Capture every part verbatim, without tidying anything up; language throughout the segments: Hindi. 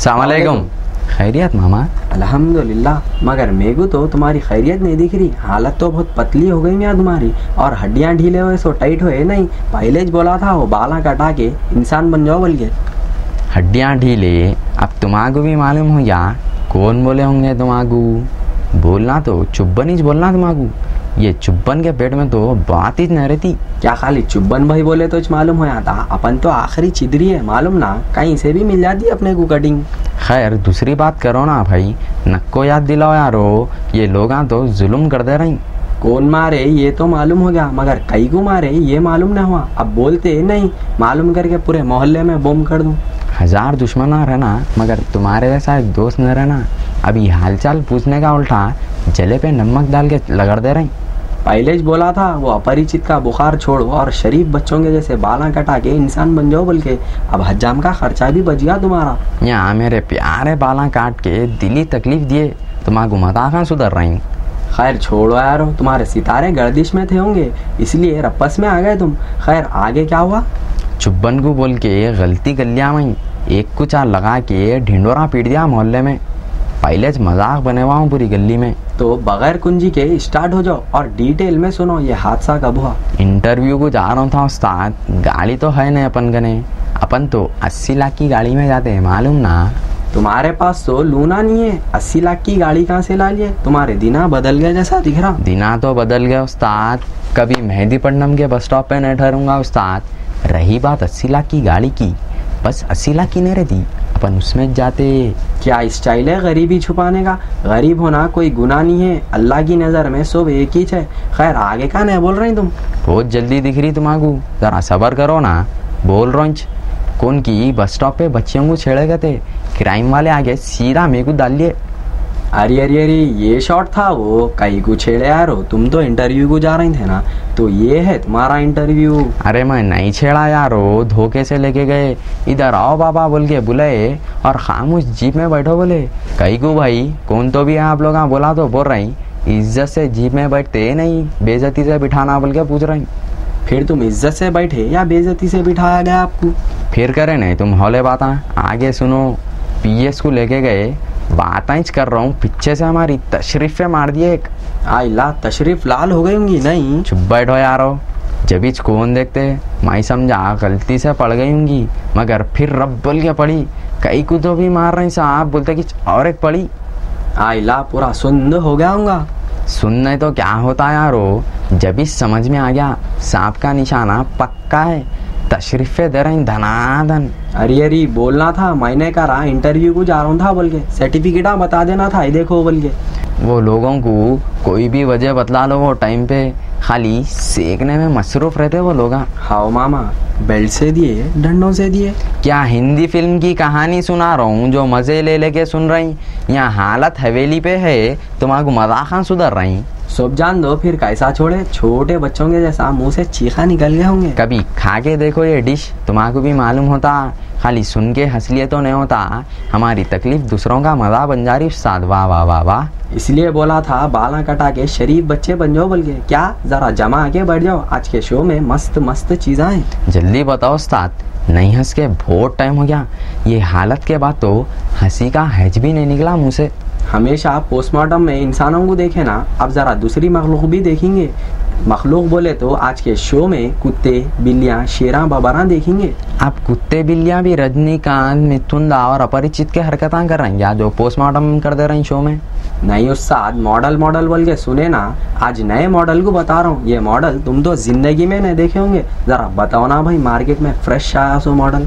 सलामुअलैकुम। खैरियत मामा? अल्हम्दुलिल्लाह, मगर मेगू तो तुम्हारी खैरियत नहीं दिख रही। हालत तो बहुत पतली हो गई मियाँ तुम्हारी, और हड्डियाँ ढीले हुए सो टाइट हुए नहीं। पहले ज बोला था वो बाला कटा के इंसान बन जाओ बोल के। हड्डियाँ ढीले? अब तुम्हाको भी मालूम हो या कौन बोले होंगे तुम्हाको? बोलना तो चुब्बन ही बोलना तुम्हाको। ये चुब्बन के पेट में तो बात ही न रहती। क्या खाली चुब्बन भाई बोले तो मालूम हो जाता? अपन तो आखिरी चिदरी है मालूम ना, कहीं से भी मिल जाती अपने को कटिंग। खैर दूसरी बात करो ना भाई, नक्को याद दिलाओ यारो, ये लोग तो जुल्म कर दे रही। कौन मारे ये तो मालूम हो गया, मगर कई को मारे ये मालूम न हुआ। अब बोलते नहीं, मालूम करके पूरे मोहल्ले में बम कर दूं। हजार दुश्मन रहना मगर तुम्हारे जैसा एक दोस्त न रहना। अभी हालचाल पूछने का उल्टा जले पे नमक डाल के लगड़ दे रही। पहले ही बोला था वो अपरिचित का बुखार छोड़ो और शरीफ बच्चों के जैसे बाला कटा के इंसान बन जाओ बोल के। अब हजाम का खर्चा भी बच गया तुम्हारा। यहाँ मेरे प्यारे बाला काट के दिली तकलीफ दिए, तुम्हारा मता कहाँ सुधर रही। खैर छोड़ो यार, तुम्हारे सितारे गर्दिश में थे होंगे इसलिए रपस में आ गए तुम। खैर आगे क्या हुआ? चुब्बन को बोल के गलती गलिया में एक को चार लगा के ढिंडोरा पीट दिया मोहल्ले में। पहले मजाक बने हुआ हूँ पूरी गली में। तो बगैर कुंजी के स्टार्ट हो जाओ और डिटेल में सुनो ये हादसा कब हुआ। इंटरव्यू को जा रहा था उस्ताद, गाड़ी तो है नहीं अपन गने, अपन तो अस्सी लाख की गाड़ी में जाते हैं मालूम ना। तुम्हारे पास तो लूना नहीं है, अस्सी लाख की गाड़ी कहाँ से ला लिए? तुम्हारे दिना बदल गया जैसा दिख रहा। दिना तो बदल गया उस्ताद, कभी मेहदीपट्टनम के बस स्टॉप पे नहीं ठहरूंगा उस्ताद। रही बात अस्सी लाख की गाड़ी की, बस अस्सी लाख की नहीं रहती, अपन उसमें जाते। क्या स्टाइल है गरीबी छुपाने का? गरीब होना कोई गुनाह नहीं है, अल्लाह की नज़र में सब एक ही है। खैर आगे का नहीं बोल रही तुम? बहुत जल्दी दिख रही तुम्हाको, जरा सबर करो ना। बोल रोच कौन की बस स्टॉप पे बच्चियों को छेड़े गए थे, क्राइम वाले आगे सीधा मेरे को डाल लिए। अरे अरे अरे ये शॉट था वो, कई को छेड़े यार हो? तुम तो इंटरव्यू को जा रहे थे ना, तो ये है तुम्हारा इंटरव्यू। अरे मैं नहीं छेड़ा यारो, धोखे से लेके गए। इधर आओ बाबा बोल के बुलाए और खामोश जीप में बैठो बोले। कई को भाई कौन तो भी आप लोग बोला तो बोल रही, इज्जत से जीप में बैठते नहीं, बेइज्जती से बिठाना बोल के पूछ रही। फिर तुम इज्जत से बैठे या बेइज्जती से बिठाया गया आपको? फिर करे नहीं तुम हौले बात आगे सुनो। पीएस को लेके गए, बातें कर रहा हूँ, पीछे से हमारी तशरीफ पे मार दिए एक। आइला तशरीफ लाल हो गई होंगी। नहीं चुप बैठो यारो, जब इच कौन देखते मैं समझा गलती से पड़ गई होंगी, मगर फिर रब बोल के पड़ी। कई को तो भी मार रही साहब, बोलते कि और एक पड़ी। आइला पूरा सुंद हो गया होगा। सुनने तो क्या होता यारो, जब इस समझ में आ गया सांप का निशाना पक्का है, तशरीफे दे रही धनाधन। अरे अरे बोलना था, मैंने कहा इंटरव्यू को जा रहा था बोल के, सर्टिफिकेट बता देना था, देखो बोल के। वो लोगों को कोई भी वजह बतला लो, वो टाइम पे खाली सेकने में मसरूफ रहते वो लोग। हाँ मामा, बेल्ट से दिए डंडों से दिए। क्या हिंदी फिल्म की कहानी सुना रहा हूँ जो मजे ले लेके सुन रही? यहाँ हालत हवेली पे है, तुम्हारा मजाक सुधर रही। सब जान दो फिर कैसा छोड़े, छोटे बच्चों के जैसा मुंह से चीखा निकल गए होंगे। कभी खा के देखो ये डिश, तुम्हारा भी मालूम होता। खाली सुन के हंस लिए तो नहीं होता, हमारी तकलीफ दूसरों का मजा बन जा रही उस्ताद। वाह वाह वाह वाह। इसलिए बोला था बाला कटा के शरीफ बच्चे बन जाओ बोल के। क्या जरा जमा आके बैठ जाओ, आज के शो में मस्त मस्त चीज़ें हैं। जल्दी बताओ उस्ताद, नहीं हंस के बहुत टाइम हो गया। ये हालत के बाद तो हंसी का हैज भी नहीं निकला मुँह से। हमेशा पोस्टमार्टम में इंसानों को देखे ना, अब जरा दूसरी मखलूक भी देखेंगे। मखलूक बोले तो आज के शो में कुत्ते बिल्लियाँ शेरा बबरा देखेंगे। आप कुत्ते बिल्लियाँ भी रजनीकांत, मिथुन दा और अपरिचित के हरकतें कर रही हैं जो पोस्टमार्टम कर दे रही शो में। नहीं उस्ताद, मॉडल मॉडल बोल के सुने ना, आज नए मॉडल को बता रहा हूँ। ये मॉडल तुम तो जिंदगी में नहीं देखे होंगे, जरा बताओ ना भाई, मार्केट में फ्रेश आया सो मॉडल।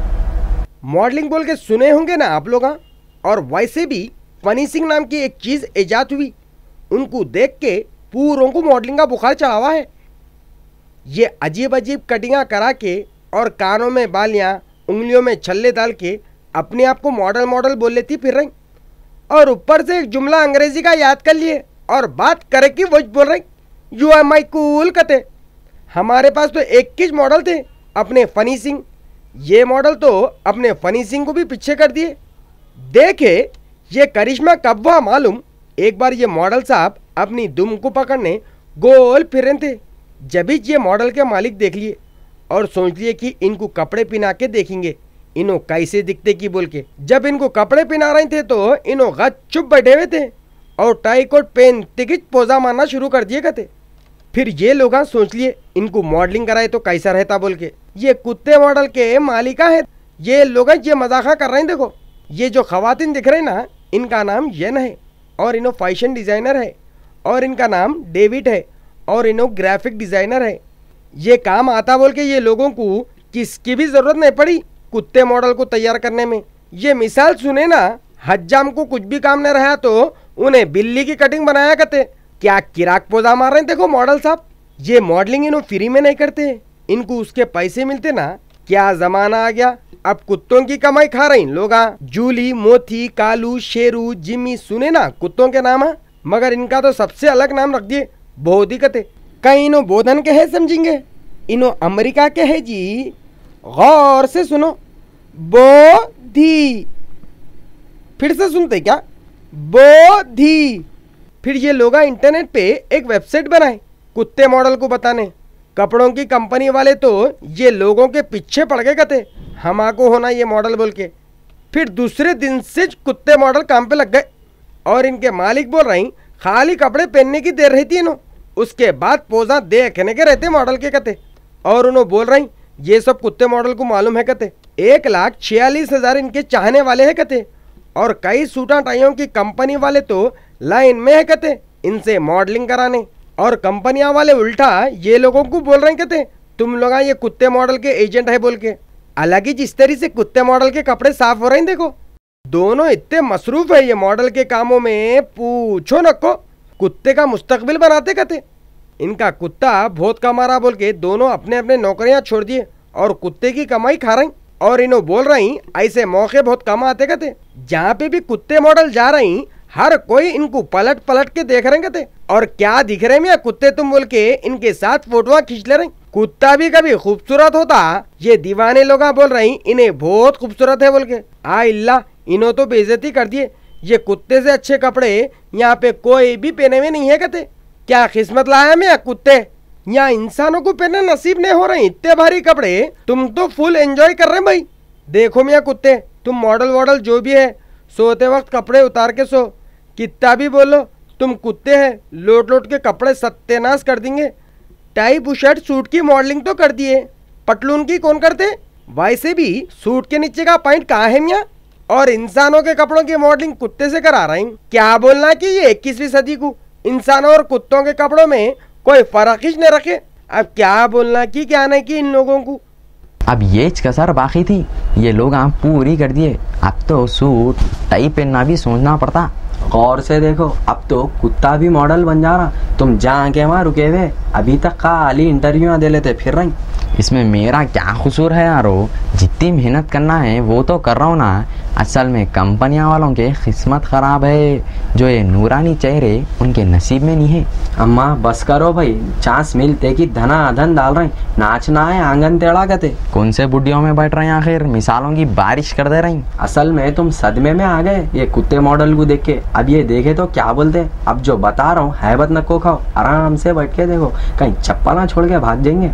मॉडलिंग बोल के सुने होंगे ना आप लोग। और वैसे भी फनी सिंह नाम की एक चीज इजाद हुई, उनको देख के पूरों को मॉडलिंग का बुखार चढ़ा हुआ है। ये अजीब अजीब कटिंगा करा के और कानों में बालियां, उंगलियों में छल्ले डाल के अपने आप को मॉडल मॉडल बोल लेती फिर रही, और ऊपर से एक जुमला अंग्रेजी का याद कर लिए और बात करे कि वो बोल रही यू आर माई कूल कते। हमारे पास तो इक्कीस मॉडल थे अपने फनी सिंह, ये मॉडल तो अपने फनी सिंह को भी पीछे कर दिए। देखे ये करिश्मा कब हुआ मालूम? एक बार ये मॉडल साहब अपनी दुम को पकड़ने गोल फिर रहे थे, जब ये मॉडल के मालिक देख लिए और सोच लिए कि इनको कपड़े पहना के देखेंगे इनो कैसे दिखते की बोल के। जब इनको कपड़े पहना रहे थे तो इनो गच चुप बैठे हुए थे और टाई कोट पहन तिकिच पोजा मारना शुरू कर दिए करते। फिर ये लोग सोच लिए इनको मॉडलिंग कराए तो कैसा रहता बोल के। ये कुत्ते मॉडल के मालिका है। ये लोग ये मजाका कर रहे हैं। देखो ये जो खवातीन दिख रहे हैं ना, इनका नाम येन है और इनो फैशन डिजाइनर है और इनका नाम डेविड है और इनो ग्राफिक डिजाइनर है। ये काम आता बोल के ये लोगों को किसकी भी जरूरत नहीं पड़ी कुत्ते मॉडल को तैयार करने में। ये मिसाल सुने ना, हज्जाम को कुछ भी काम नहीं रहा तो उन्हें बिल्ली की कटिंग बनाया करते। क्या किराक पोजा मार रहे हैं देखो मॉडल साहब। ये मॉडलिंग इन्हों फ्री में नहीं करते, इनको उसके पैसे मिलते ना। क्या जमाना आ गया, अब कुत्तों की कमाई खा रही लोग। जूली, मोती, कालू, शेरू, जिम्मी, सुने ना कुत्तों के नाम, मगर इनका तो सबसे अलग नाम रख दिए बोधी कते। कहीं इन्हों बोधन के है समझेंगे, इन्हों अमेरिका के है जी। गौर से सुनो, बोधी। फिर से सुनते क्या, बोधी। फिर ये लोग इंटरनेट पे एक वेबसाइट बनाए कुत्ते मॉडल को बताने। कपड़ों की कंपनी वाले तो ये लोगों के पीछे पड़ गए कहते हमाको होना ये मॉडल बोल के। फिर दूसरे दिन से कुत्ते मॉडल काम पे लग गए और इनके मालिक बोल रही खाली कपड़े पहनने की देर रहती है नो, उसके बाद पोजा देखने के रहते मॉडल के कहते। और उन्होंने बोल रही ये सब कुत्ते मॉडल को मालूम है कहते एक लाख छियालीस हजार इनके चाहने वाले हैं कहते और कई सूटा टाइयों की कंपनी वाले तो लाइन में है कहते इनसे मॉडलिंग कराने। और कंपनियां वाले उल्टा ये लोगों को बोल रहे हैं कहते तुम लोग ये कुत्ते मॉडल के एजेंट है बोल के। अलग ही जिस तरह से कुत्ते मॉडल के कपड़े साफ हो रहे हैं देखो, दोनों इतने मसरूफ है ये मॉडल के कामों में पूछो नको। कुत्ते का मुस्तकबिल बनाते कहते। इनका कुत्ता बहुत कमा रहा बोल के दोनों अपने अपने नौकरियां छोड़ दिए और कुत्ते की कमाई खा रही। और इन्हों बोल रही ऐसे मौके बहुत कम आते कहते, जहाँ पे भी कुत्ते मॉडल जा रही हर कोई इनको पलट पलट के देख रहे कहते और क्या दिख रहे मियां कुत्ते तुम बोल के इनके साथ फोटोआं खींच ले रही। कुत्ता भी कभी खूबसूरत होता, ये दीवाने लोग बोल रही इन्हें बहुत खूबसूरत है बोल के। आ इल्ला इन्हों तो बेइज्जती कर दिए। ये कुत्ते से अच्छे कपड़े यहाँ पे कोई भी पहने हुए नहीं है कहते। क्या किस्मत लाया मियां कुत्ते, यहाँ इंसानों को पहनना नसीब नहीं हो रहे इतने भारी कपड़े। तुम तो फुल एंजॉय कर रहे भाई। देखो मियां कुत्ते, तुम मॉडल वॉडल जो भी है सोते वक्त कपड़े उतार के सो। कितना भी बोलो तुम कुत्ते हैं, लोट लोट के कपड़े सत्यानाश कर देंगे। टाई बुशर्ट सूट की मॉडलिंग तो कर दिए, पटलून की कौन करते। वैसे भी सूट के नीचे का पॉइंट कहाँ है मियाँ। और इंसानों के कपड़ों की मॉडलिंग कुत्ते से करा रहे हैं। क्या बोलना कि ये इक्कीसवीं सदी को इंसानों और कुत्तों के कपड़ों में कोई फर्क ही नहीं रखे। अब क्या बोलना कि क्या नहीं कि इन लोगों को। अब ये कसर बाकी थी, ये लोग आप पूरी कर दिए। अब तो सूट टाई पहनना भी सोचना पड़ता। गौर से देखो, अब तो कुत्ता भी मॉडल बन जा रहा। तुम जहाँ के वहाँ रुके हुए अभी तक खाली इंटरव्यू दे लेते फिर रही। इसमें मेरा क्या कसूर है यारो, जितनी मेहनत करना है वो तो कर रहा हूँ ना। असल में कंपनियां वालों के किस्मत खराब है, जो ये नूरानी चेहरे उनके नसीब में नहीं है। अम्मा बस करो भाई, चांस मिलते कि धना धन डाल रही, नाचना है आंगन टेढ़ा कहते। कौन से बुढ़ियों में बैठ रहे हैं आखिर, मिसालों की बारिश कर दे रही। असल में तुम सदमे में आ गए ये कुत्ते मॉडल को देख के। अब ये देखे तो क्या बोलते। अब जो बता रहा हूँ हैबत नको खाओ, आराम से बैठ के देखो, कहीं चप्पल ना छोड़ के भाग जाएंगे।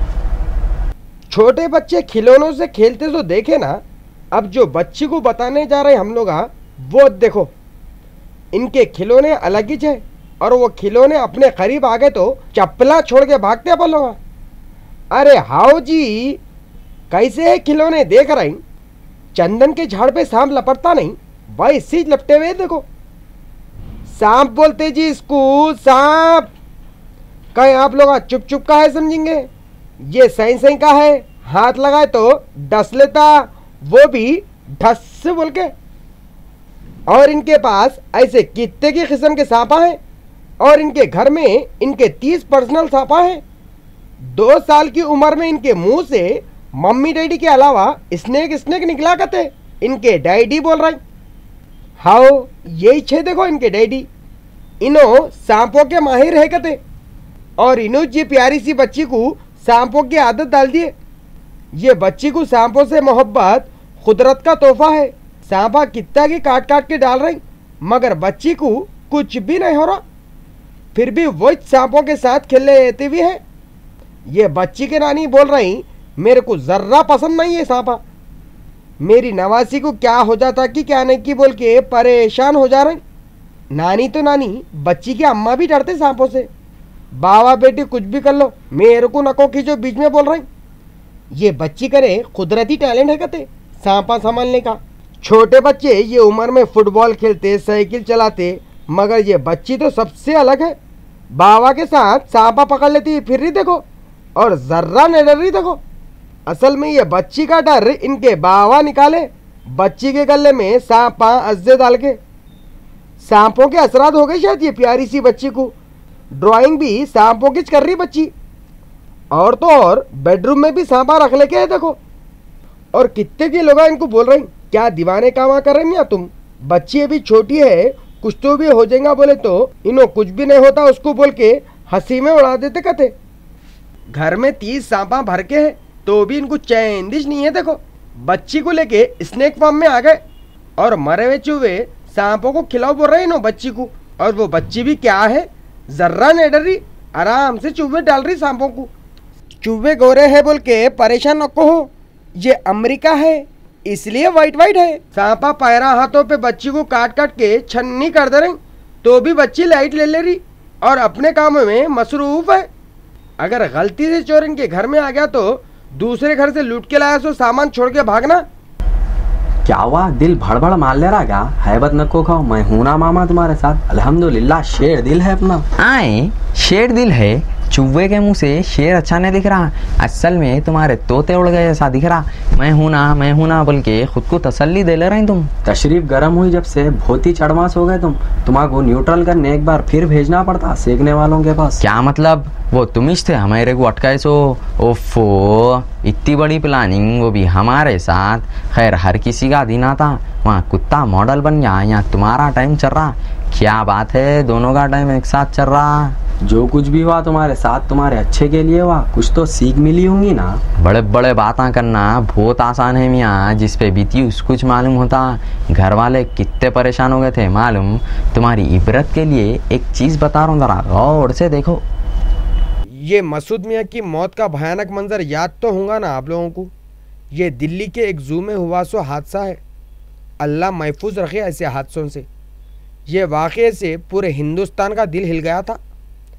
छोटे बच्चे खिलौनों से खेलते तो देखे ना, अब जो बच्ची को बताने जा रहे हम लोग वो देखो। इनके खिलौने अलग ही है और वो खिलौने अपने करीब आ गए तो चप्पला छोड़ के भागते अपन लोग। अरे हाओ जी, कैसे है खिलौने देख रहे। चंदन के झाड़ पे सांप लपटता नहीं, भाई सीज लपटे हुए देखो। सांप बोलते जी इसको, सांप। कहीं आप लोग चुप चुप का है समझेंगे, ये सही सही का है, हाथ लगाए तो डस लेता, वो भी ढस से बोल के। और इनके पास ऐसे कितने की किस्म के सांपा हैं और इनके घर में इनके तीस पर्सनल सांपा हैं। दो साल की उम्र में इनके मुंह से मम्मी डैडी के अलावा स्नेक स्नेक निकला करते। इनके डैडी बोल रहे हाओ, यही छे देखो इनके डैडी। इनो सांपों के माहिर है कहते और इनो जी प्यारी सी बच्ची को सांपों की आदत डाल दिए। ये बच्ची को सांपों से मोहब्बत कुदरत का तोहफा है। सांपा कितना की काट काट के डाल रही, मगर बच्ची को कुछ भी नहीं हो रहा, फिर भी वो सांपों के साथ खेलने रहती भी है। ये बच्ची के नानी बोल रही मेरे को जर्रा पसंद नहीं है सांपा। मेरी नवासी को क्या हो जाता कि क्या नहीं की बोल के परेशान हो जा रहे। नानी तो नानी, बच्ची की अम्मा भी डरते सांपों से। बाबा बेटी कुछ भी कर लो, मेरे को नको खींचो बीच में बोल रहे। ये बच्ची करे कुदरती टैलेंट है कहते सांपा संभालने का। छोटे बच्चे ये उम्र में फुटबॉल खेलते, साइकिल चलाते, मगर ये बच्ची तो सबसे अलग है। बाबा के साथ सांपा पकड़ लेती फिर रही देखो, और जर्रा नहीं डर रही देखो। असल में ये बच्ची का डर इनके बाबा निकाले, बच्ची के गले में सांपा अज्जे डाल के। सांपों के असरात हो गए शायद ये प्यारी सी बच्ची को। ड्राइंग भी सांपों की कर रही बच्ची, और तो और बेडरूम में भी सांपा रख लेके है देखो। और कितने के लोग इनको बोल रहे हैं क्या दीवाने कामा कर रहे हैं तुम, बच्ची अभी छोटी है, कुछ तो भी हो जाएगा बोले तो इन्हों कुछ भी नहीं होता उसको बोल के हंसी में उड़ा देते कहते। घर में तीस सांपा भर के है तो भी इनको चैंदिश नहीं है देखो। बच्ची को लेके स्नेक फार्म में आ गए और मरे हुए चूहे सांपों को खिलाओ बोल रहे हैं बच्ची को। और वो बच्ची भी क्या है, जर्रा नहीं डर रही, आराम से चूहे डाल रही सांपों को। चूहे गोरे है बोल के परेशान न हो, ये अमेरिका है इसलिए वाइट वाइट है। सांपा पैरा हाथों पे बच्ची को काट काट के छन्नी कर दे रही, तो भी बच्ची लाइट ले ले रही और अपने कामों में मसरूफ है। अगर गलती से चोर इनके घर में आ गया तो दूसरे घर से लूट के लाया सो सामान छोड़ के भागना। क्या हुआ, दिल भड़बड़ मार ले रहा क्या? हैबत नको खाओ, मैं हूं ना मामा तुम्हारे साथ। अल्हम्दुलिल्लाह शेर दिल है अपना। आए शेर दिल है, चूहे के मुंह से शेर अच्छा नहीं दिख रहा, असल में तुम्हारे तोते उड़ गए ऐसा दिख रहा। मैं हूं ना मैं हूं ना बोल के खुद को तसल्ली दे ले रहे तुम। तशरीफ गर्म हुई जब से बहुत ही चढ़मास हो गए तुम। तुम्हारा न्यूट्रल करने एक बार फिर भेजना पड़ता सेकने वालों के पास। क्या मतलब, वो तुम ही थे हमारे को अटकाए सो। ओफो, इतनी बड़ी प्लानिंग वो भी हमारे साथ। खैर हर किसी का दिन आता, वहाँ कुत्ता मॉडल बन गया, यहाँ तुम्हारा टाइम चल रहा। क्या बात है, दोनों का टाइम एक साथ चल रहा। जो कुछ भी हुआ तुम्हारे साथ तुम्हारे अच्छे के लिए हुआ, कुछ तो सीख मिली होंगी ना। बड़े बड़े बातें करना बहुत आसान है मियाँ, जिस पे बीती उसको कुछ मालूम होता। घर वाले कितने परेशान हो गए थे मालूम। तुम्हारी इबरत के लिए एक चीज बता रहा हूँ, जरा गौर से देखो। ये मसूद मियाँ की मौत का भयानक मंजर याद तो होगा ना आप लोगों को। ये दिल्ली के एक जू में हुआ सो हादसा है। अल्लाह महफूज रखे ऐसे हादसों से। ये वाक़े से पूरे हिंदुस्तान का दिल हिल गया था।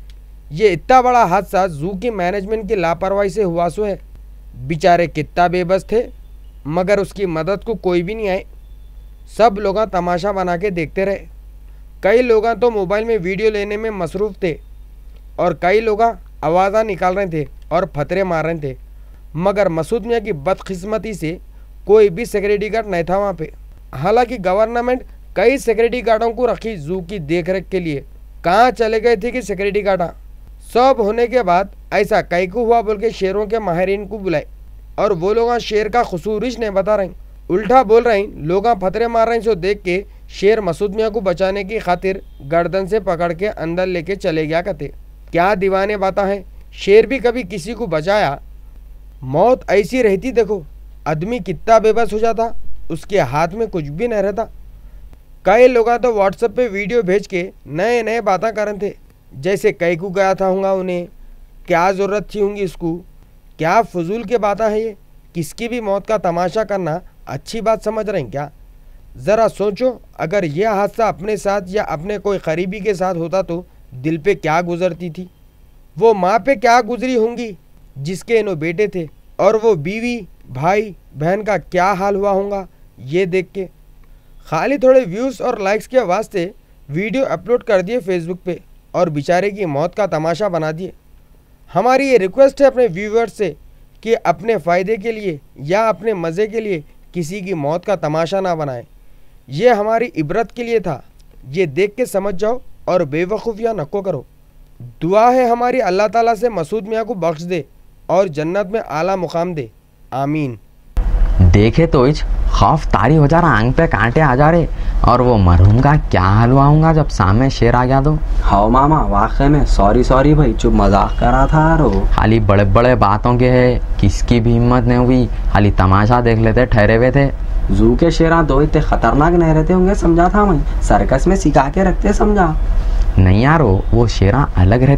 ये इतना बड़ा हादसा जू की मैनेजमेंट की लापरवाही से हुआ सो है। बेचारे कितना बेबस थे, मगर उसकी मदद को कोई भी नहीं आए। सब लोग तमाशा बना के देखते रहे। कई लोग तो मोबाइल में वीडियो लेने में मसरूफ़ थे और कई लोग आवाज़ा निकाल रहे थे और फतरे मार रहे थे, मगर मसूद मियाँ की बदकिस्मती से कोई भी सिक्योरिटी गार्ड नहीं था वहाँ पे। हालांकि गवर्नमेंट कई सिक्योरिटी गार्डों को रखी जू की देख रेख के लिए। कहाँ चले गए थे कि सिक्योरिटी गार्ड। सब होने के बाद ऐसा कई को हुआ बोल के शेरों के माहिरीन को बुलाए, और वो लोग शेर का खसूरिश नहीं बता रहे, उल्टा बोल रहे लोग फतरे मार रहे। सो देख के शेर मसूद मियाँ को बचाने की खातिर गर्दन से पकड़ के अंदर लेके चले गया कहते। क्या दीवाने बाता है, शेर भी कभी किसी को बचाया। मौत ऐसी रहती देखो, आदमी कितना बेबस हो जाता, उसके हाथ में कुछ भी नहीं रहता। कई लोग तो व्हाट्सएप पे वीडियो भेज के नए नए बातें कर रहे थे, जैसे कई को गया था होगा, उन्हें क्या ज़रूरत थी होंगी इसको, क्या फजूल के बातें है ये। किसकी भी मौत का तमाशा करना अच्छी बात समझ रहे हैं क्या? ज़रा सोचो, अगर यह हादसा अपने साथ या अपने कोई करीबी के साथ होता तो दिल पे क्या गुजरती थी। वो माँ पे क्या गुजरी होंगी जिसके इन्हों बेटे थे, और वो बीवी भाई बहन का क्या हाल हुआ होगा ये देख के। खाली थोड़े व्यूज़ और लाइक्स के वास्ते वीडियो अपलोड कर दिए फेसबुक पे और बेचारे की मौत का तमाशा बना दिए। हमारी ये रिक्वेस्ट है अपने व्यूवर्स से कि अपने फ़ायदे के लिए या अपने मज़े के लिए किसी की मौत का तमाशा ना बनाएं। ये हमारी इबरत के लिए था, ये देख के समझ जाओ और बेवकूफ़ियाँ नको करो। दुआ है हमारी अल्लाह ताला से मसूद मियाँ को बख्श दे और जन्नत में आला मुकाम दे, आमीन। देखे तो इच खौफ तारी हो जा रहा, आंख पे कांटे आ जा रहे। और वो मरहूम का क्या हाल हुआ होगा जब सामने शेर आ गया तो। हाँ मामा, वाकई में सॉरी सॉरी भाई, चुप मजाक करा था यारो। खाली बड़े बड़े बातों के है, किसकी भी हिम्मत नहीं हुई, खाली तमाशा देख लेते ठहरे हुए थे। जू के शेरा दो इतने खतरनाक नहीं रहते होंगे, समझा था मैं, सर्कस में सिखा के रखते समझा। नहीं यारो, वो शेरा अलग रहते,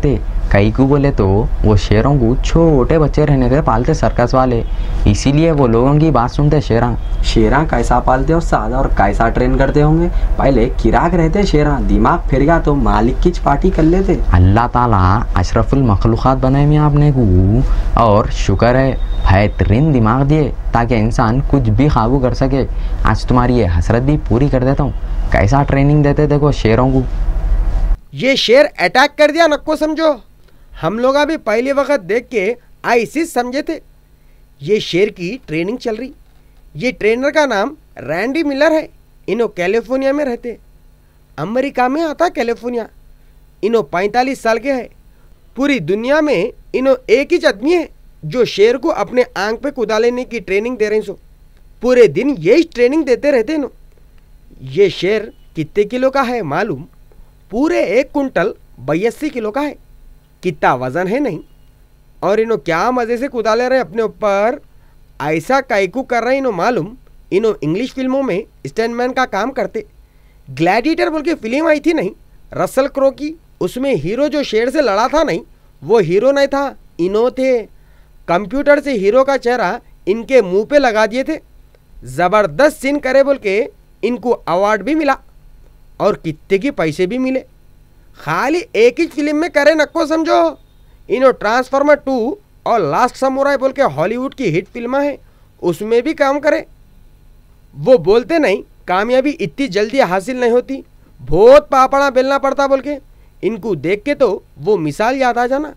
कई को बोले तो वो शेरों को छोटे बच्चे रहने थे पालते सर्कस वाले, इसीलिए वो लोगों की बात सुनते शेरा। शेरा कैसा पालते हो सादा और कैसा ट्रेन करते होंगे? पहले किराक रहते शेरा, दिमाग फिर गया तो मालिक की पार्टी कर लेते। अल्लाह ताला अशरफुल मखलूक़ात बनाए में आपने को, और शुक्र है बेहतरीन दिमाग दिए ताकि इंसान कुछ भी काबू कर सके। आज तुम्हारी ये हसरत भी पूरी कर देता हूँ। कैसा ट्रेनिंग देते देखो शेरों को। ये शेर अटैक कर दिया नक्को समझो। हम लोग अभी पहले वक्त देख के आईसिस समझे थे। ये शेर की ट्रेनिंग चल रही। ये ट्रेनर का नाम रैंडी मिलर है। इन्हों कैलिफोर्निया में रहते, अमेरिका में आता कैलिफोर्निया। इन्हों पैंतालीस साल के है। पूरी दुनिया में इन्हों एक ही आदमी है जो शेर को अपने आंख पे कुदा लेने की ट्रेनिंग दे रहे सो। पूरे दिन यही ट्रेनिंग देते रहते इन्हों। ये शेर कितने किलो का है मालूम? पूरे एक कुंटल बयासी किलो का है। कितना वजन है नहीं। और इन्हों क्या मज़े से कुदा ले रहे अपने ऊपर। ऐसा कायकू कर रहे इन्हों मालूम? इन्हों इंग्लिश फिल्मों में स्टैंडमैन का काम करते। ग्लैडिएटर बोल के फिल्म आई थी नहीं, रसल क्रो की, उसमें हीरो जो शेर से लड़ा था नहीं, वो हीरो नहीं था, इन्हों थे। कंप्यूटर से हीरो का चेहरा इनके मुंह पे लगा दिए थे। ज़बरदस्त सीन करे बोल के इनको अवार्ड भी मिला और कितने की पैसे भी मिले। खाली एक ही फिल्म में करे नक्को समझो। इन्हों ट्रांसफार्मर टू और लास्ट समुराई बोल के हॉलीवुड की हिट फिल्म है, उसमें भी काम करे। वो बोलते नहीं कामयाबी इतनी जल्दी हासिल नहीं होती, बहुत पापड़ा बेलना पड़ता बोल के। इनको देख के तो वो मिसाल याद आ जाना।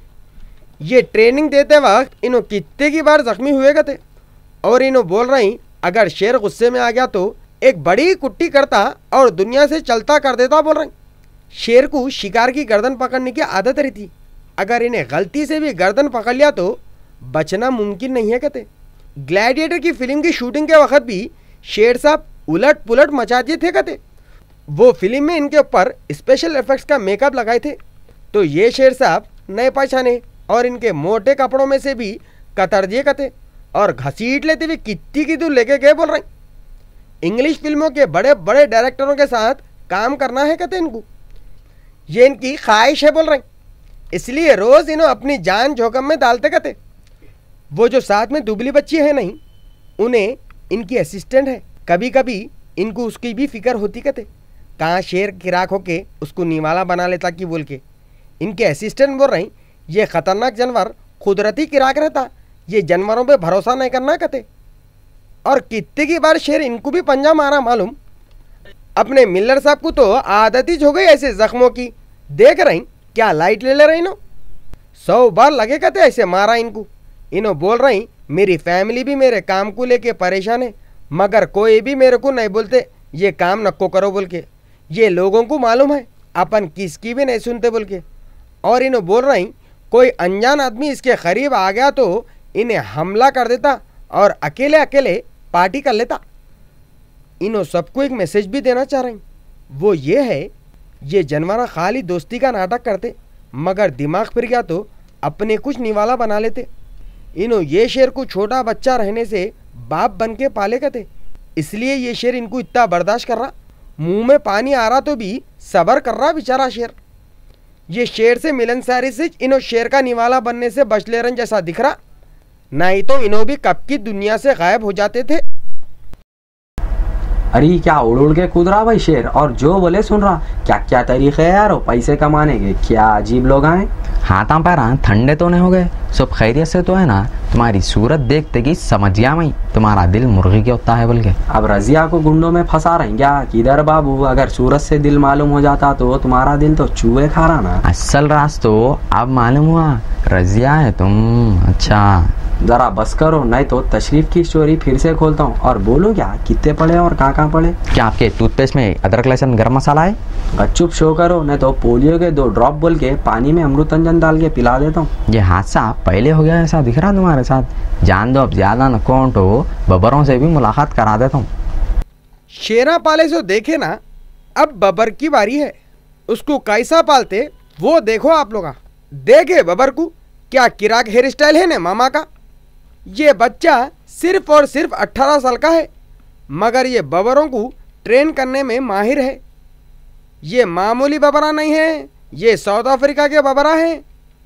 ये ट्रेनिंग देते वक्त इन्हों कितने की बार जख्मी हुए थे। और इन्हों बोल रही अगर शेर गुस्से में आ गया तो एक बड़ी कुट्टी करता और दुनिया से चलता कर देता बोल रही। शेर को शिकार की गर्दन पकड़ने की आदत रहती। अगर इन्हें गलती से भी गर्दन पकड़ लिया तो बचना मुमकिन नहीं है कहते। ग्लैडिएटर की फिल्म की शूटिंग के वक्त भी शेर साहब उलट पुलट मचा दिए थे कहते। वो फिल्म में इनके ऊपर स्पेशल इफेक्ट्स का मेकअप लगाए थे तो ये शेर साहब नए पहचाने और इनके मोटे कपड़ों में से भी कतर दिए कहते और घसीट लेते हुए कितनी की दूर लेके गए बोल रहे। इंग्लिश फिल्मों के बड़े बड़े डायरेक्टरों के साथ काम करना है कहते इनको। ये इनकी ख्वाहिश है बोल रहे, इसलिए रोज़ इन्हों अपनी जान जोखम में डालते कहते। वो जो साथ में दुबली बच्ची है नहीं, उन्हें इनकी असिस्टेंट है। कभी कभी इनको उसकी भी फिक्र होती कहते, कहाँ शेर किराक होके उसको निवाला बना लेता कि बोल के। इनके असिस्टेंट बोल रही ये ख़तरनाक जानवर कुदरती किराक रहता, ये जानवरों पे भरोसा नहीं करना कहते। और कितने की बार शेर इनको भी पंजा मारा मालूम। अपने मिल्लर साहब को तो आदत ही हो गई ऐसे जख्मों की। देख रही क्या लाइट ले ले रही नो, सौ बार लगे कहते ऐसे मारा इनको। इन्हों बोल रही मेरी फैमिली भी मेरे काम को लेके परेशान है, मगर कोई भी मेरे को नहीं बोलते ये काम नको करो बोल के। ये लोगों को मालूम है अपन किसकी भी नहीं सुनते बोल के। और इन्हों बोल रही कोई अनजान आदमी इसके करीब आ गया तो इन्हें हमला कर देता और अकेले अकेले पार्टी कर लेता। इन्हों सबको एक मैसेज भी देना चाह रही, वो ये है ये जानवर खाली दोस्ती का नाटक करते, मगर दिमाग फिर गया तो अपने कुछ निवाला बना लेते। इन्हों ये शेर को छोटा बच्चा रहने से बाप बन के पाले करते, इसलिए ये शेर इनको इतना बर्दाश्त कर रहा। मुंह में पानी आ रहा तो भी सब्र कर रहा बेचारा शेर। ये शेर से मिलनसारी से इन्हों शेर का निवाला बनने से बच ले रन जैसा दिख रहा, नहीं तो इन्हों भी कब की दुनिया से गायब हो जाते थे। अरे क्या उड़ उड़ के कूद रहा भाई शेर, और जो बोले सुन रहा। क्या क्या तरीके है यार पैसे कमाने के, क्या अजीब लोग आए। हाथा पैरा ठंडे तो नहीं हो गए, सब खैरियत से तो है ना? तुम्हारी सूरत देखते कि समझ गया मैं तुम्हारा दिल मुर्गी के होता है बोल के। अब रजिया को गुंडों में फंसा रहे क्या? किधर बाबू, अगर सूरत से दिल मालूम हो जाता तो तुम्हारा दिल तो चूहे खा रहा ना। असल राज तो अब मालूम हुआ, रजिया है तुम। अच्छा जरा बस करो, नहीं तो तशरीफ की स्टोरी फिर से खोलता हूँ और बोलो क्या कितने पड़े और कहाँ कहाँ पड़े। क्या आपके टूथपेस्ट में अदरक लहसुन गरम मसाला है? चुप शो करो, नहीं तो पोलियो के दो ड्रॉप बोल के पानी में अमृतंजन डाल के पिला देता हूँ। ये हादसा पहले हो गया ऐसा दिख रहा तुम्हारे साथ। जान दो अब ज्यादा न कौन तो बबरों से भी मुलाकात करा देता हूँ। शेरा पाले सो देखे ना, अब बबर की बारी है। उसको कैसा पालते वो देखो आप लोग। देखे बबर को क्या किराक हेयर स्टाइल है ना मामा का। ये बच्चा सिर्फ और सिर्फ अट्ठारह साल का है, मगर ये बबरों को ट्रेन करने में माहिर है। ये मामूली बबरा नहीं है, ये साउथ अफ्रीका के बबरा है।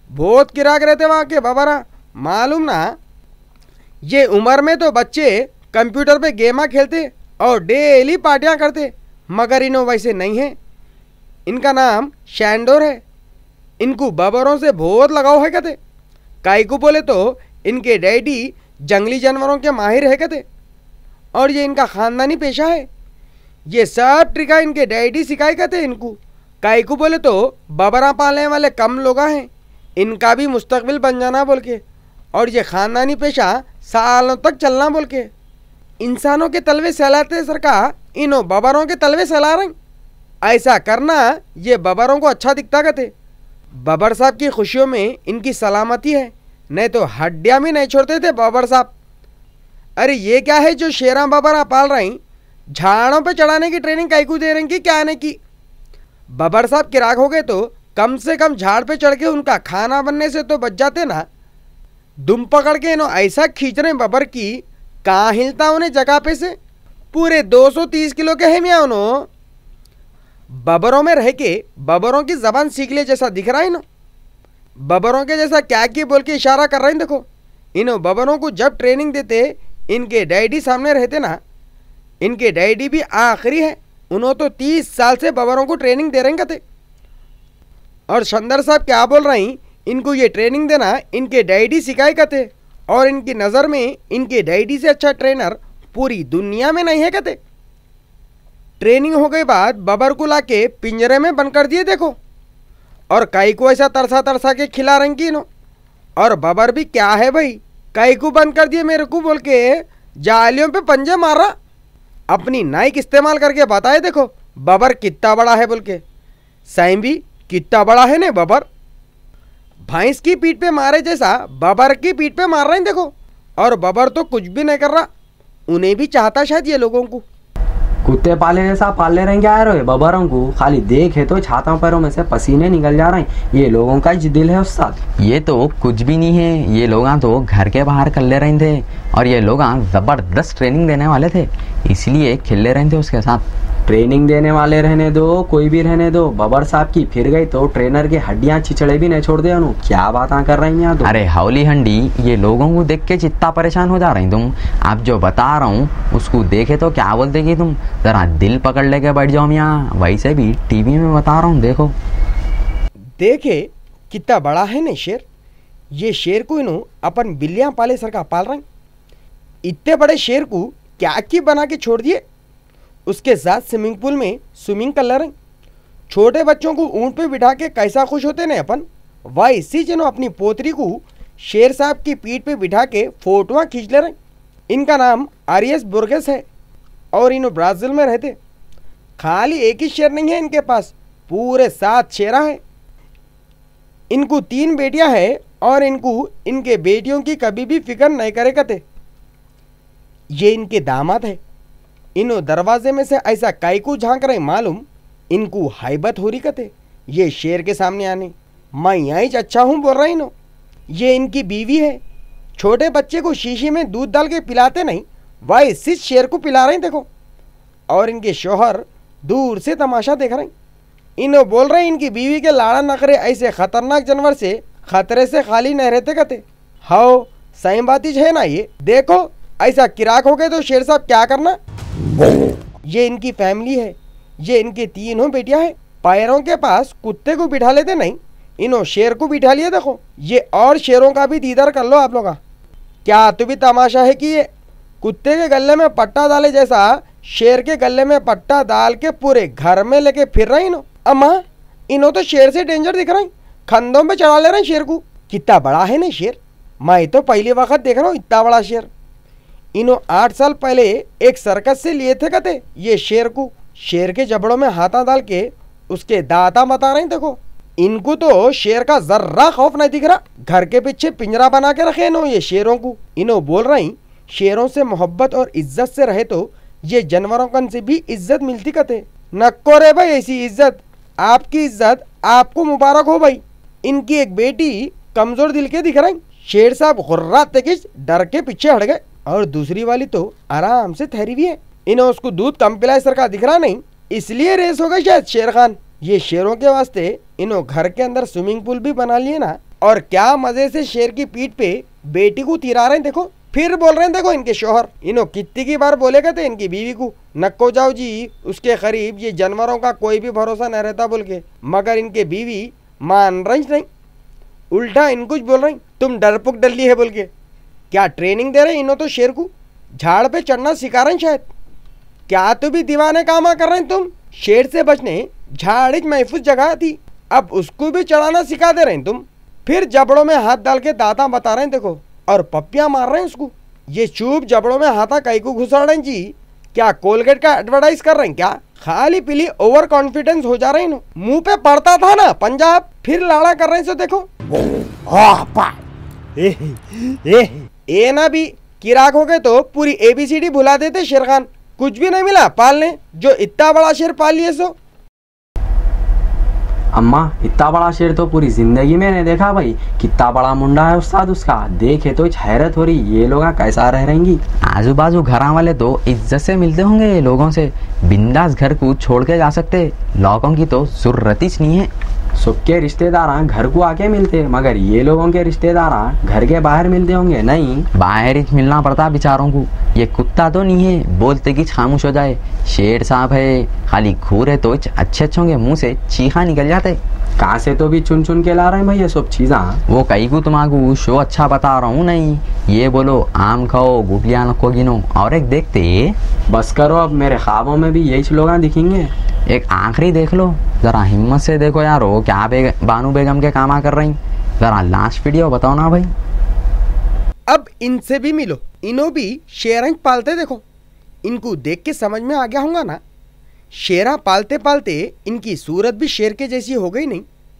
बहुत किराक रहते वहाँ के बाबरा, मालूम ना। ये उम्र में तो बच्चे कंप्यूटर पे गेमा खेलते और डेली पार्टियाँ करते, मगर इन्हों वैसे नहीं है। इनका नाम शैंडोर है। इनको बबरों से बहुत लगाव है कहते। काई को बोले तो इनके डैडी जंगली जानवरों के माहिर है कहते, और ये इनका खानदानी पेशा है। ये सब ट्रिका इनके डैडी सिखाए कहते इनको। काई को बोले तो बबरा पालने वाले कम लोग हैं, इनका भी मुस्तकबिल बन जाना बोल के, और ये खानदानी पेशा सालों तक चलना बोल के। इंसानों के तलवे सहलाते सरकार इन्हों बबरों के तलवे सहला रहे। ऐसा करना ये बबरों को अच्छा दिखता कहते। बबर साहब की खुशियों में इनकी सलामती है, नहीं तो हड्डियाँ भी नहीं छोड़ते थे बबर साहब। अरे ये क्या है जो शेरा बबरा पाल रही, झाड़ों पे चढ़ाने की ट्रेनिंग काई को दे रही कि क्या आने की। बबर साहब किराक हो गए तो कम से कम झाड़ पे चढ़ के उनका खाना बनने से तो बच जाते ना। दुम पकड़ के इन्हों ऐसा खींच रहे बबर की, कहाँ हिलता उन्हें जगह पे से। पूरे दो सौ तीस किलो के है मियाँ उन्हों। बबरों में रह के बबरों की जबान सीख ले जैसा दिख रहा है इन्हों। बबरों के जैसा क्या की बोल के इशारा कर रहे हैं देखो। इन्हों बबरों को जब ट्रेनिंग देते इनके डैडी सामने रहते ना, इनके डैडी भी आखिरी है, उन्होंने तो तीस साल से बबरों को ट्रेनिंग दे रहे थे। और शंदर साहब क्या बोल रही, इनको ये ट्रेनिंग देना इनके डैडी सिखाए कहते, और इनकी नज़र में इनके डैडी से अच्छा ट्रेनर पूरी दुनिया में नहीं है कहते। ट्रेनिंग हो गई बाद बबर को लाके पिंजरे में बंद कर दिए देखो, और काई को ऐसा तरसा तरसा के खिला रही की इन्हों। और बबर भी क्या है भाई, काई को बंद कर दिए मेरे को बोल के जालियों पे पंजे मार रहा। अपनी नाइक इस्तेमाल करके बताए देखो बबर कितना बड़ा है बोल के। साईं भी कितना बड़ा है ने बबर। भैंस की पीठ पे मारे जैसा बबर की पीठ पे मार रहे हैं देखो, और बबर तो कुछ भी नहीं कर रहा। उन्हें भी चाहता शायद ये लोगों को। कुत्ते पाले जैसा पाले रहेंगे आ रहे बबरों को, खाली देखे तो छातों पैरों में से पसीने निकल जा रहे हैं। ये लोगों का ही दिल है उस साथ। ये तो कुछ भी नहीं है, ये लोग तो घर के बाहर कल्ले रहे थे, और ये लोग जबरदस्त ट्रेनिंग देने वाले थे, इसलिए खिले रहे थे उसके साथ। ट्रेनिंग देने वाले रहने दो, कोई भी रहने दो, बबर साहब की फिर गई तो ट्रेनर की हड्डियां छिचड़े भी नहीं छोड़ दे। अनु क्या बातें कर रही हैं तो। अरे हाउली हंडी, ये लोगों को देख के चित्ता परेशान हो जा रही तुम। आप जो बता रहा हूँ उसको देखे तो क्या बोल देगी तुम, जरा दिल पकड़ लेके बैठ जाओ मियाँ। वैसे भी टीवी में बता रहा हूँ, देखो देखे कितना बड़ा है ना शेर। ये शेर को इन्हों अपन बिल्लियाँ पाले सरकार पाल रहे। इतने बड़े शेर को क्या की बना के छोड़ दिए, उसके साथ स्विमिंग पूल में स्विमिंग कर रहे। छोटे बच्चों को ऊँट पे बिठा के कैसा खुश होते ना अपन, वह इसी जिन्हों अपनी पोतरी को शेर साहब की पीठ पे बिठा के फोटोआँ खींच ले रहे। इनका नाम आरियस बुर्गेस है, और इन्हों ब्राज़ील में रहते। खाली एक ही शेर नहीं है इनके पास, पूरे सात शेरा है। इनको तीन बेटियां हैं, और इनको इनके बेटियों की कभी भी फिक्र नहीं करे करते। ये इनके दामाद है। इन्हों दरवाजे में से ऐसा काई को झांक रहे, मालूम इनको हाइबत हो रही कहते ये शेर के सामने आने। मैं यहाँ ही अच्छा हूँ बोल रहा इन्हों। ये इनकी बीवी है। छोटे बच्चे को शीशी में दूध डाल के पिलाते नहीं, वह इसी शेर को पिला रहे देखो। और इनके शोहर दूर से तमाशा देख रहे। इन्हों बोल रहे इनकी बीवी के लाड़ा नखरे ऐसे खतरनाक जानवर से खतरे से खाली नहीं रहते कहते। हाओ सही बात ही है ना। ये देखो ऐसा किराक हो गए तो शेर साहब क्या करना। ये इनकी फैमिली है। ये इनके तीनों बेटियां हैं। पैरों के पास कुत्ते को बिठा लेते नहीं, इन्हों शेर को बिठा लिया देखो। ये और शेरों का भी दीदार कर लो आप लोग। क्या तो भी तमाशा है कि ये कुत्ते के गले में पट्टा डाले जैसा शेर के गले में पट्टा डाल के पूरे घर में लेके फिर रहे इन्हों। अम्मा इन्हों तो शेर से डेंजर दिख रहे, खंदों में चढ़ा ले रहे शेर को। कितना बड़ा है ना शेर, मैं तो पहली वक्त देख रहा हूँ इतना बड़ा शेर। इन्हों आठ साल पहले एक सर्कस से लिए थे कहते ये शेर को। शेर के जबड़ों में हाथा डाल के उसके दांता बता रहे देखो। इनको तो शेर का जर्रा खौफ नहीं दिख रहा। घर के पीछे पिंजरा बना के रखे इन्हों ये शेरों को। इन्हों बोल रही शेरों से मोहब्बत और इज्जत से रहे तो ये जानवरों कन से भी इज्जत मिलती कहते। नक्को रे भाई ऐसी इज्जत, आपकी इज्जत आपको मुबारक हो भाई। इनकी एक बेटी कमजोर दिल के दिख रही। शेर साहब गुर्रा तेकिस डर के पीछे हट गए, और दूसरी वाली तो आराम से ठहरी हुई है। इन्हें उसको दूध कम पिलाए सर का दिख रहा नहीं, इसलिए रेस हो गई शायद शेर खान। ये शेरों के वास्ते इन्हों घर के अंदर स्विमिंग पूल भी बना लिए ना, और क्या मजे से शेर की पीठ पे बेटी को तिरा रहे हैं देखो। फिर बोल रहे हैं देखो इनके शोहर, इन्हों कितनी की बार बोले गए थे इनकी बीवी को, नक्को जाओ जी उसके करीब, ये जानवरों का कोई भी भरोसा न रहता बोल के, मगर इनके बीवी मान रही नहीं, उल्टा इनको बोल रही तुम डरपुक डल्ली है बोल के। क्या ट्रेनिंग दे रहे इन्हों तो शेर को, झाड़ पे चढ़ना सिखा रहे शायद। क्या तो भी दीवाने कामा कर रहे हैं तुम, शेर से बचने झाड़ एक महफूज जगह थी, अब उसको भी चढ़ाना सिखा दे रहे हैं तुम। फिर जबड़ों में हाथ डाल के दाता बता रहे हैं देखो, और पप्पियां मार रहे हैं उसको। ये चुप जबड़ों में हाथा कई को घुसा रहे हैं जी, क्या कोलगेट का एडवर्टाइज कर रहे हैं क्या? खाली पीली ओवर कॉन्फिडेंस हो जा रहे हैं, मुंह पे पड़ता था ना पंजाब, फिर लाड़ा कर रहे हैं सो देखो। ए, ए, ए ना भी किराक हो गए तो पूरी एबीसीडी भुला देते शेर खान, कुछ भी नहीं मिला पालने, जो इतना बड़ा शेर पाल लिए सो। अम्मा इतना बड़ा शेर तो पूरी जिंदगी में नहीं देखा भाई, कितना बड़ा मुंडा है उस्ताद उसका, देखे तो हैरत हो रही, ये लोग कैसा रह रहेंगी। आजू बाजू घर वाले तो इज्जत से मिलते होंगे ये लोगों से, बिंदास घर को छोड़ के जा सकते, लोगों की तो जरूरत ही नहीं है। सबके रिश्तेदार घर को आके मिलते, मगर ये लोगों के रिश्तेदार घर के बाहर मिलते होंगे नहीं? बाहर ही मिलना पड़ता बेचारों को, ये कुत्ता तो नहीं है बोलते कि खामोश हो जाए, शेर साहब है खाली घूरे तो अच्छे अच्छे होंगे, मुंह से चीखा निकल जाते। कहाँ से तो भी चुन चुन के ला रहे हैं भाई ये सब चीज़ा। वो कई को तुम्हारा शो अच्छा बता रहा हूँ नहीं, ये बोलो आम खाओ गुटलियाँ नको गिनो, और एक देखते बस करो अब, मेरे ख्वाबों में भी यही लोग दिखेंगे। एक आखिरी देख लो जरा, हिम्मत से देखो यार, हो क्या बेग, बानू बेगम के काम कर रही, जरा लास्ट वीडियो बताओ ना भाई। अब इनसे भी मिलो, इन्हों भी शेर पालते देखो, इनको देख के समझ में आ गया होगा ना, शेरा पालते पालते इनकी सूरत भी शेर के जैसी हो गई नहीं,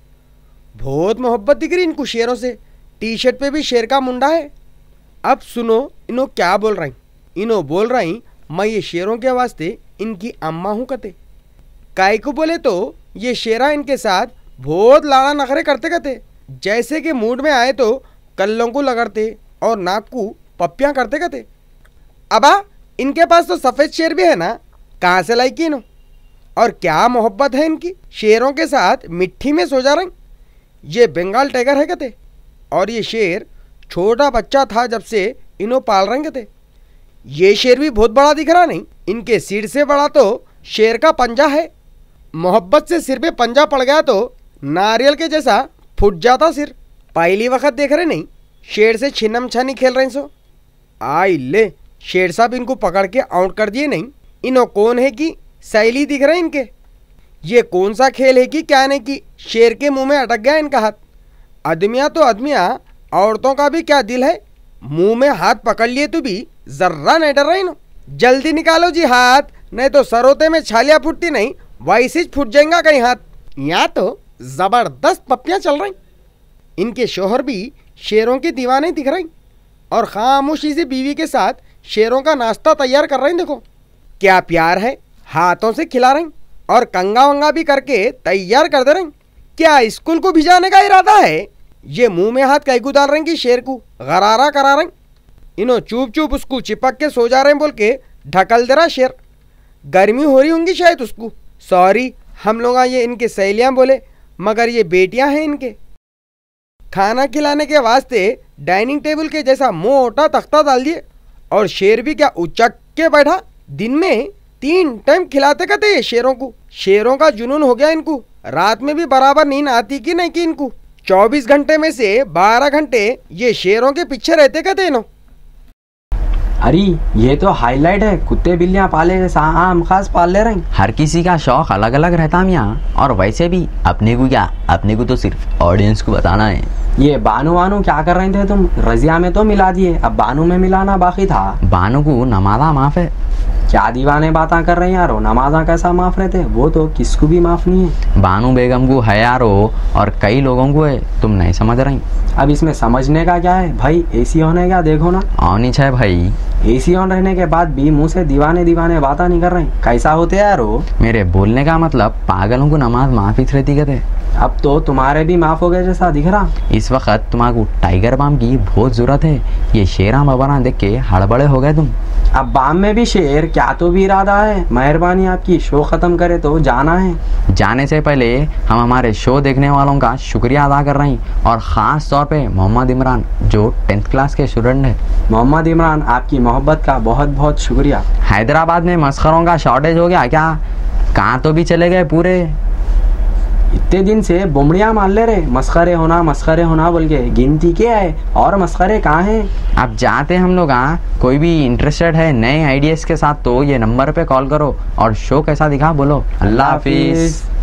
बहुत मोहब्बत दिख रही इनको शेरों से, टी शर्ट पे भी शेर का मुंडा है। अब सुनो इन्हों क्या बोल रही, इन्हों बोल रही मैं ये शेरों के वास्ते इनकी अम्मा हूँ कते, काय को बोले तो ये शेरा इनके साथ बहुत लाड़ा नखरे करते कहते, जैसे कि मूड में आए तो कल्लों को लगड़ते और नाक को पप्पियाँ करते कहते। अबा इनके पास तो सफ़ेद शेर भी है ना, कहाँ से लाई की इन्हों, और क्या मोहब्बत है इनकी, शेरों के साथ मिट्टी में सो जा रहे। ये बंगाल टाइगर है कहते, और ये शेर छोटा बच्चा था जब से इन्हों पाल रहे कहते। ये शेर भी बहुत बड़ा दिख रहा नहीं, इनके सिर से बड़ा तो शेर का पंजा है, मोहब्बत से सिर पे पंजा पड़ गया तो नारियल के जैसा फूट जाता सिर। पहली वक्त देख रहे नहीं, शेर से छिन्नम छानी खेल रहे सो, आई ले शेर साहब इनको पकड़ के आउट कर दिए नहीं, इन्हों कौन है कि शैली दिख रहे इनके, ये कौन सा खेल है कि क्या नहीं कि शेर के मुंह में अटक गया इनका हाथ। आदमियाँ तो आदमियाँ, औरतों का भी क्या दिल है, मुंह में हाथ पकड़ लिए तो भी जर्रा नहीं डर रहे इन्हों, जल्दी निकालो जी हाथ, नहीं तो सरोते में छालियाँ फूटती नहीं वैसे फूट जाएगा कहीं हाथ। यहाँ तो जबरदस्त पप्पियाँ चल रही, इनके शोहर भी शेरों के दीवाने दिख रही, और खामोशी से बीवी के साथ शेरों का नाश्ता तैयार कर रही, देखो क्या प्यार है, हाथों से खिला रही और कंगा वंगा भी करके तैयार कर दे रही। क्या स्कूल को भिजाने का इरादा है, ये मुंह में हाथ कई को डाल रही कि शेर को गरारा करा रही, इन्हों चुप चुप उसको चिपक के सो जा रहे हैं बोल के ढकल दे रहा शेर, गर्मी हो रही होंगी शायद उसको, सॉरी हम लोग ये इनके सहेलियाँ बोले, मगर ये बेटियां हैं इनके। खाना खिलाने के वास्ते डाइनिंग टेबल के जैसा मोटा तख्ता डाल दिए, और शेर भी क्या उचक के बैठा, दिन में तीन टाइम खिलाते कहते ये शेरों को, शेरों का जुनून हो गया इनको, रात में भी बराबर नींद आती कि नहीं कि इनको, चौबीस घंटे में से बारह घंटे ये शेरों के पीछे रहते कहते इन्हों। अरे ये तो हाईलाइट है, कुत्ते बिल्लियाँ पाले जैसा आम खास पाल ले रहे हैं। हर किसी का शौक अलग अलग रहता मियाँ, और वैसे भी अपने को क्या, अपने को तो सिर्फ ऑडियंस को बताना है। ये बानू वानू क्या कर रहे थे तुम, रजिया में तो मिला दिए, अब बानू में मिलाना बाकी था। बानू को नमाजा माफ है, क्या दीवाने बातें कर रहे हैं यारो, नमाजा कैसा माफ रहते, वो तो किसको भी माफ नहीं है। बानू बेगम को है यारो, और कई लोगों को है, तुम नहीं समझ रही। अब इसमें समझने का क्या है भाई, एसी होने का देखो ना, ऑन है भाई, एसी ऑन रहने के बाद भी मुंह से दीवाने दीवाने बातें नहीं कर रहे, कैसा होते यारो। मेरे बोलने का मतलब पागलों को नमाज माफी रहती कहते। अब तो तुम्हारे भी माफ हो गए जैसा दिख रहा। इस वक्त तुम्हारे टाइगर बाम की बहुत जरूरत है। ये शेरा मबाना देख के हड़बड़े हो गए तुम। अब बाम में भी शेर, क्या तो भी इरादा है? मेहरबानी आपकी, शो खत्म करे तो जाना है। जाने से पहले हम हमारे शो देखने वालों का शुक्रिया अदा कर रहे हैं, और ख़ास तौर पे मोहम्मद इमरान जो टेंथ क्लास के स्टूडेंट है। मोहम्मद इमरान, आपकी मोहब्बत का बहुत बहुत शुक्रिया। हैदराबाद में मस्खरों का शॉर्टेज हो गया क्या? कहाँ तो भी चले गए पूरे। इतने दिन से बुमड़ियाँ मान ले रहे, मस्खरे होना मस्खरे होना बोल के। गिनती क्या है और मस्खरे कहाँ हैं? अब जाते हम लोग। हाँ, कोई भी इंटरेस्टेड है नए आइडियाज़ के साथ तो ये नंबर पे कॉल करो और शो कैसा दिखा बोलो। अल्लाह हाफिज़।